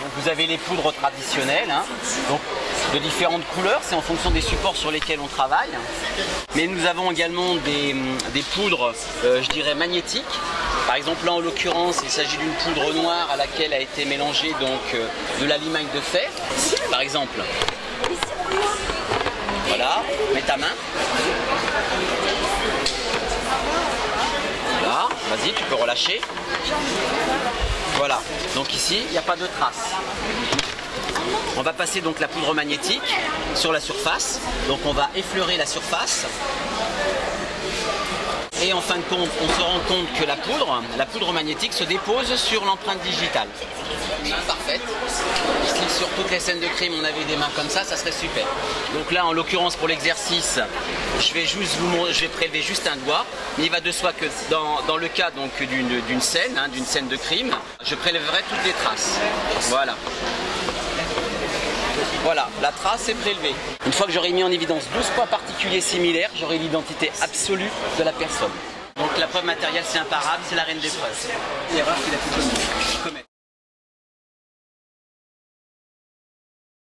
Donc vous avez les poudres traditionnelles, hein, donc de différentes couleurs, c'est en fonction des supports sur lesquels on travaille. Mais nous avons également des poudres, je dirais magnétiques. Par exemple là en l'occurrence il s'agit d'une poudre noire à laquelle a été mélangée donc de la limagne de fer. Par exemple, voilà, mets ta main. Voilà, vas-y, tu peux relâcher. Voilà, donc ici il n'y a pas de traces. On va passer donc la poudre magnétique sur la surface. Donc on va effleurer la surface. Et en fin de compte, on se rend compte que la poudre magnétique se dépose sur l'empreinte digitale. Parfaite. Si sur toutes les scènes de crime on avait des mains comme ça serait super. Donc là en l'occurrence pour l'exercice, je vais prélever juste un doigt. Mais il va de soi que dans le cas donc d'une scène, hein, d'une scène de crime, je prélèverai toutes les traces. Voilà. Voilà, la trace est prélevée. Une fois que j'aurai mis en évidence 12 points particuliers similaires, j'aurai l'identité absolue de la personne. Donc la preuve matérielle c'est imparable, c'est la reine des preuves. L'erreur qu'il a pu commettre.